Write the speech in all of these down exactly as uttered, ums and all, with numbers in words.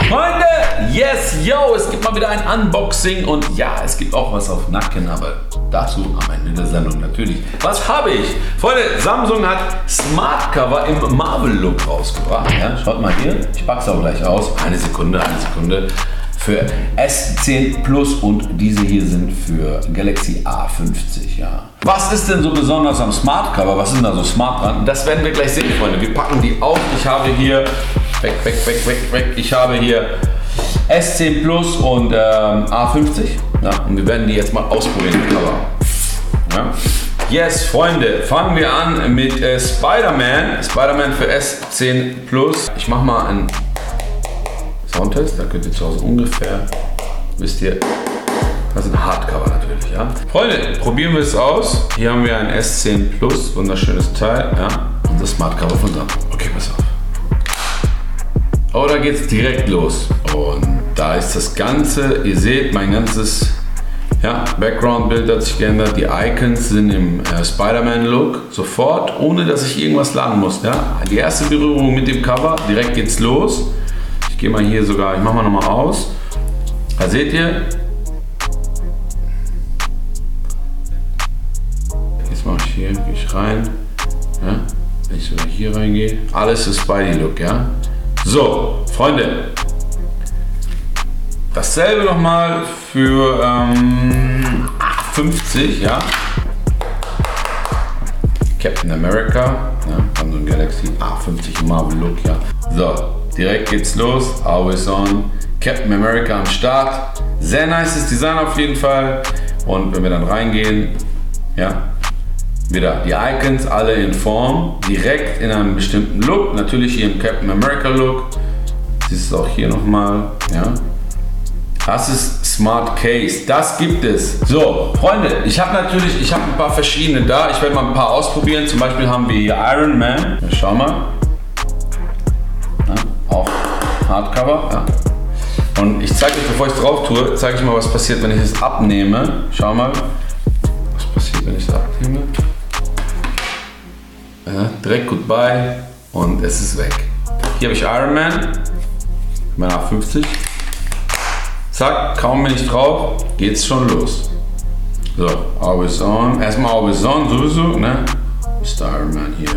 Freunde, yes, yo, es gibt mal wieder ein Unboxing und ja, es gibt auch was auf Nacken, aber dazu am Ende der Sendung natürlich. Was habe ich? Freunde, Samsung hat Smart Cover im Marvel-Look rausgebracht. Ja, schaut mal hier, ich pack's auch gleich aus. Eine Sekunde, eine Sekunde. Für S zehn Plus und diese hier sind für Galaxy A fünfzig. Ja. Was ist denn so besonders am Smart Cover? Was ist denn da so smart dran? Das werden wir gleich sehen, Freunde. Wir packen die auf. Ich habe hier, weg, weg, weg, weg, weg. Ich habe hier S zehn Plus und ähm, A fünfzig. Ja, und wir werden die jetzt mal ausprobieren, die Cover. Ja. Yes, Freunde, fangen wir an mit äh, Spider-Man. Spider-Man für S zehn Plus. Ich mache mal einen Soundtest, da könnt ihr zu Hause ungefähr, wisst ihr, das ist ein Hardcover natürlich, ja. Freunde, probieren wir es aus. Hier haben wir ein S zehn Plus, wunderschönes Teil, ja. Und das Smart Cover von Samsung. Okay, pass auf. Oh, da geht's direkt los. Und da ist das Ganze, ihr seht, mein ganzes ja, Background-Bild hat sich geändert. Die Icons sind im äh, Spider-Man-Look, sofort, ohne dass ich irgendwas laden muss, ja. Die erste Berührung mit dem Cover, direkt geht's los. Ich gehe mal hier sogar, ich mache mal nochmal aus. Da seht ihr. Jetzt mache ich hier, gehe ich rein. Ja, wenn ich sogar hier reingehe. Alles ist Spidey-Look, ja. So, Freunde. Dasselbe nochmal für ähm, fünfzig, ja. Captain America, ja, haben so ein Galaxy A fünfzig Marvel Look, ja. So. Direkt geht's los, always on, Captain America am Start. Sehr nices Design auf jeden Fall. Und wenn wir dann reingehen, ja, wieder die Icons alle in Form, direkt in einem bestimmten Look. Natürlich hier im Captain America Look. Siehst du auch hier nochmal, ja. Das ist Smart Case, das gibt es. So, Freunde, ich habe natürlich, ich habe ein paar verschiedene da. Ich werde mal ein paar ausprobieren. Zum Beispiel haben wir hier Iron Man. Ja, schau mal. Auch Hardcover. Ja. Und ich zeige euch, bevor ich es drauf tue, zeige ich mal, was passiert, wenn ich es abnehme. Schau mal, was passiert, wenn ich es abnehme. Ja, direkt Goodbye und es ist weg. Hier habe ich Iron Man, mein A fünfzig. Zack, kaum bin ich drauf, geht's schon los. So, always on. Erstmal always on, sowieso, ne? Mister Iron Man hier.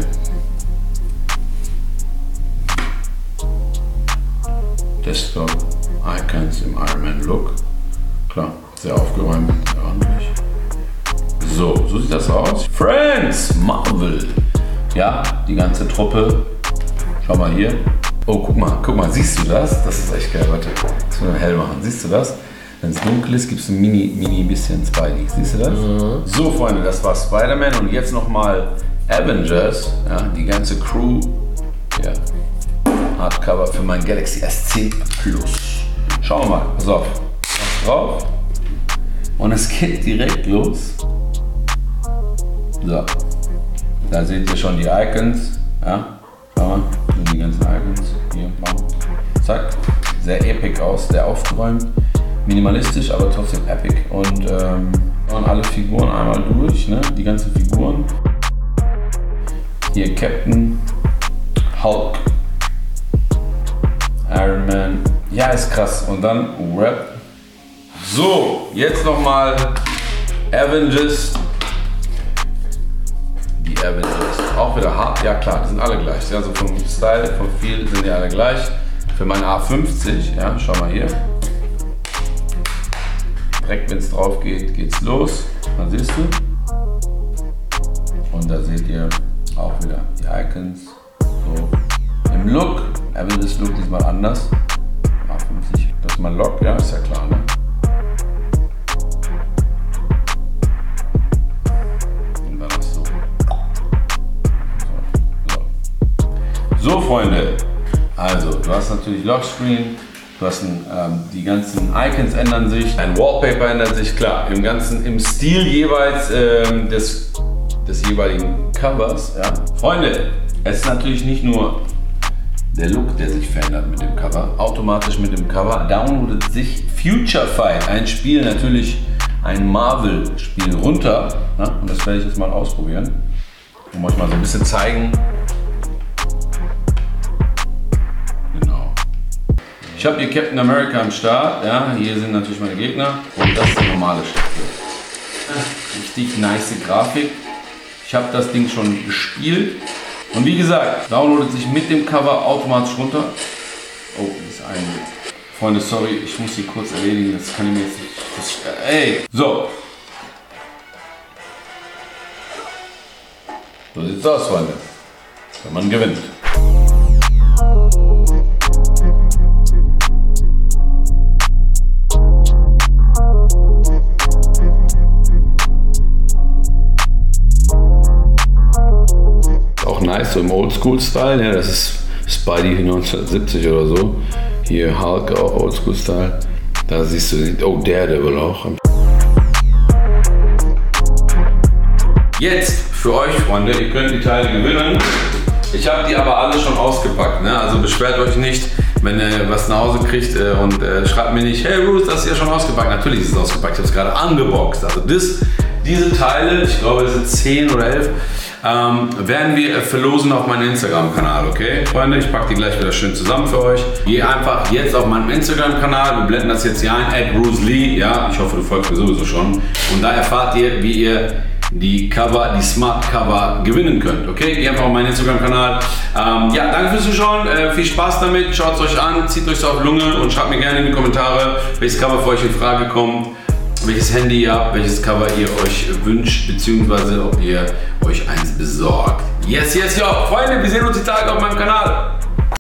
Desktop, Icons im Iron Man Look. Klar, sehr aufgeräumt, sehr ordentlich. So, so sieht das aus. Friends, Marvel. Ja, die ganze Truppe. Schau mal hier. Oh, guck mal, guck mal, siehst du das? Das ist echt geil, warte. Das müssen wir hell machen. Siehst du das? Wenn es dunkel ist, gibt es ein mini, mini bisschen Spidey. Siehst du das? Mhm. So, Freunde, das war Spider-Man und jetzt nochmal Avengers. Ja, die ganze Crew. Ja. Hardcover für mein Galaxy S zehn Plus. Schauen wir mal, pass auf. Was drauf? Und es geht direkt los. So. Da seht ihr schon die Icons. Ja, schau mal, die ganzen Icons. Hier, machen. Zack. Sehr epic aus, sehr aufgeräumt. Minimalistisch, aber trotzdem epic. Und ähm, und alle Figuren einmal durch, ne? Die ganzen Figuren. Hier Captain, Hulk, Iron Man, ja, ist krass. Und dann Rap. So, jetzt nochmal Avengers. Die Avengers. Auch wieder hart. Ja klar, die sind alle gleich. Also vom Style, vom Feel sind die alle gleich. Für mein A fünfzig, ja, schau mal hier. Direkt wenn es drauf geht, geht's los. Dann siehst du. Und da seht ihr auch wieder die Icons. So. Im Look, Avengers Look diesmal anders. A fünfzig, das ist mein Lock, ja, ist ja klar, ne? Und dann ist so. So, so. So, Freunde, also du hast natürlich Lockscreen, du hast ein, ähm, die ganzen Icons ändern sich, ein Wallpaper ändert sich, klar, im ganzen, im Stil jeweils ähm, des, des jeweiligen Covers, ja. Freunde, es ist natürlich nicht nur der Look, der sich verändert mit dem Cover, automatisch mit dem Cover, downloadet sich Future Fight, ein Spiel, natürlich ein Marvel-Spiel runter. Ne? Und das werde ich jetzt mal ausprobieren, um euch mal so ein bisschen zeigen. Genau. Ich habe hier Captain America am Start. Ja, hier sind natürlich meine Gegner. Und das ist die normale Staffel. Richtig nice Grafik. Ich habe das Ding schon gespielt. Und wie gesagt, downloadet sich mit dem Cover automatisch runter. Oh, das ist ein... Freunde, sorry, ich muss hier kurz erledigen. Das kann ich mir jetzt nicht... Das, ey! So. So sieht's aus, Freunde. Wenn man gewinnt. Auch nice, so im Oldschool-Style. Ja, das ist Spidey neunzehnhundertsiebzig oder so. Hier Hulk auch Oldschool-Style. Da siehst du, oh, Daredevil auch. Jetzt für euch, Freunde, ihr könnt die Teile gewinnen. Ich habe die aber alle schon ausgepackt, ne? Also beschwert euch nicht, wenn ihr was nach Hause kriegt äh, und äh, schreibt mir nicht, hey Bruce, das ist ja schon ausgepackt. Natürlich ist es ausgepackt, ich habe es gerade angeboxt. Also das, diese Teile, ich glaube es sind zehn oder elf, ähm, werden wir verlosen auf meinem Instagram-Kanal, okay? Freunde, ich packe die gleich wieder schön zusammen für euch. Geh einfach jetzt auf meinem Instagram-Kanal, wir blenden das jetzt hier ein, at Bruce Lee, ja, ich hoffe du folgst mir sowieso schon. Und da erfahrt ihr, wie ihr die Cover, die Smart Cover gewinnen könnt. Okay, geh einfach auf meinen Instagram-Kanal. Ähm, ja, danke fürs Zuschauen, äh, viel Spaß damit, schaut es euch an, zieht euch auf Lunge und schreibt mir gerne in die Kommentare, welches Cover für euch in Frage kommt, welches Handy ihr habt, welches Cover ihr euch wünscht, beziehungsweise ob ihr euch eins besorgt. Yes, yes, ja, Freunde, wir sehen uns die Tage auf meinem Kanal.